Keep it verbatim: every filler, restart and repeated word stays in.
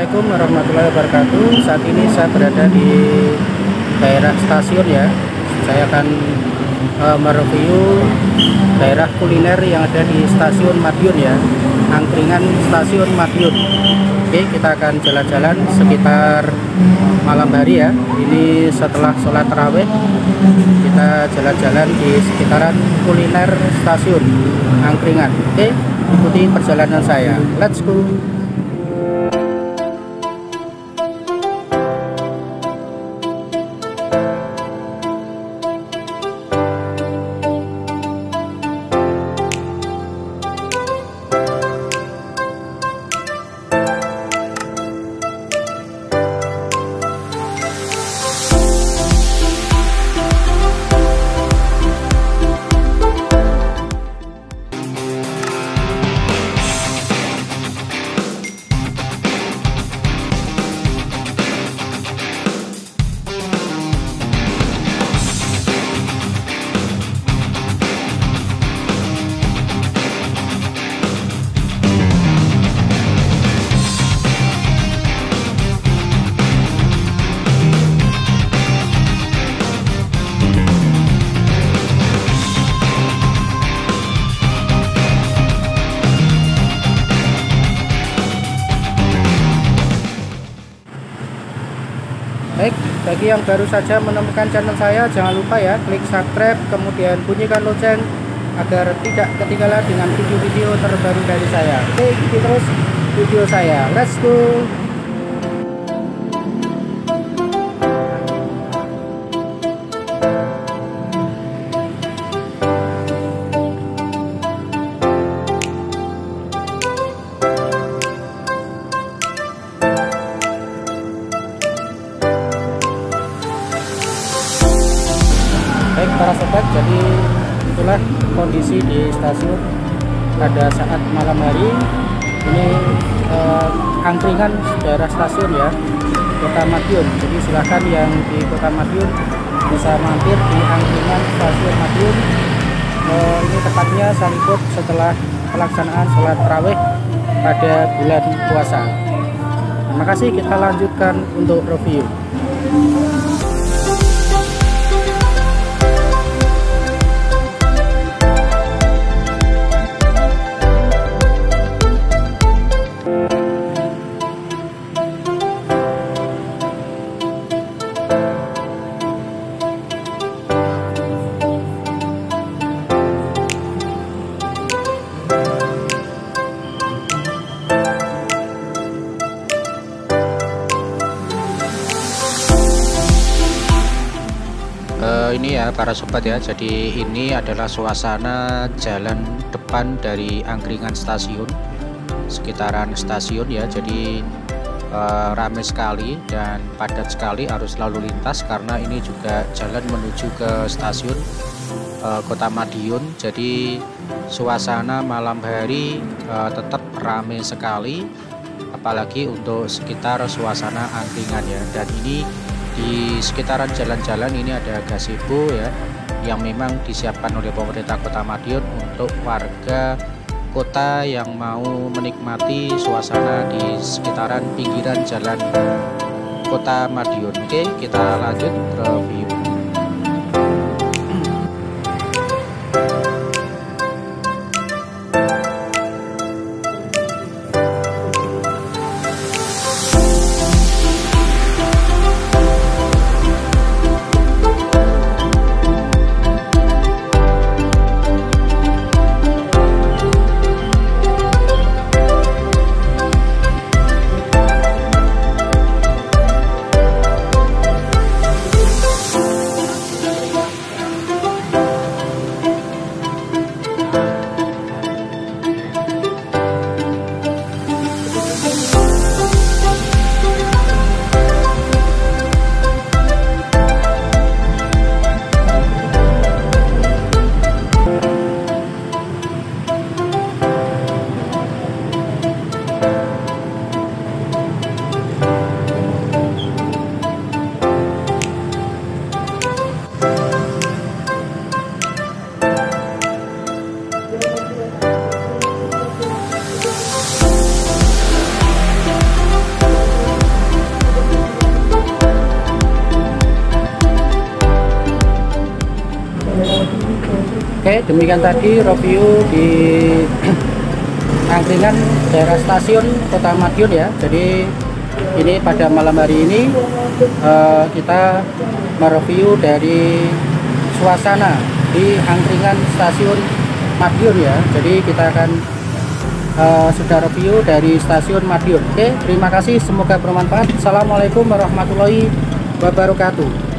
Assalamualaikum warahmatullahi wabarakatuh. Saat ini saya berada di daerah stasiun ya. Saya akan uh, mereview daerah kuliner yang ada di stasiun Madiun ya, angkringan stasiun Madiun. Oke, kita akan jalan-jalan sekitar malam hari ya. Ini setelah sholat tarawih, kita jalan-jalan di sekitaran kuliner stasiun angkringan. Oke, ikuti perjalanan saya. Let's go. Baik, bagi yang baru saja menemukan channel saya, jangan lupa ya klik subscribe, kemudian bunyikan lonceng agar tidak ketinggalan dengan video-video terbaru dari saya. Oke, ikuti terus video saya. Let's go. Baik para sobat, jadi itulah kondisi di stasiun pada saat malam hari. Ini eh, angkringan daerah stasiun ya, Kota Madiun. Jadi silahkan yang di Kota Madiun bisa mampir di angkringan stasiun Madiun. Eh, ini tepatnya salibut setelah pelaksanaan sholat tarawih pada bulan puasa. Terima kasih, kita lanjutkan untuk review. Ini ya para sobat ya, jadi ini adalah suasana jalan depan dari angkringan stasiun, sekitaran stasiun ya. Jadi eh, ramai sekali dan padat sekali arus lalu lintas karena ini juga jalan menuju ke stasiun eh, Kota Madiun. Jadi suasana malam hari eh, tetap ramai sekali, apalagi untuk sekitar suasana angkringan ya. Dan ini di sekitaran jalan-jalan ini ada gazebo ya, yang memang disiapkan oleh pemerintah Kota Madiun untuk warga kota yang mau menikmati suasana di sekitaran pinggiran jalan Kota Madiun. Oke, kita lanjut review. Oke, demikian tadi review di angkringan daerah stasiun Kota Madiun ya. Jadi ini pada malam hari ini uh, kita mereview dari suasana di angkringan stasiun Madiun ya. Jadi kita akan uh, sudah review dari stasiun Madiun. Oke, terima kasih, semoga bermanfaat. Assalamualaikum warahmatullahi wabarakatuh.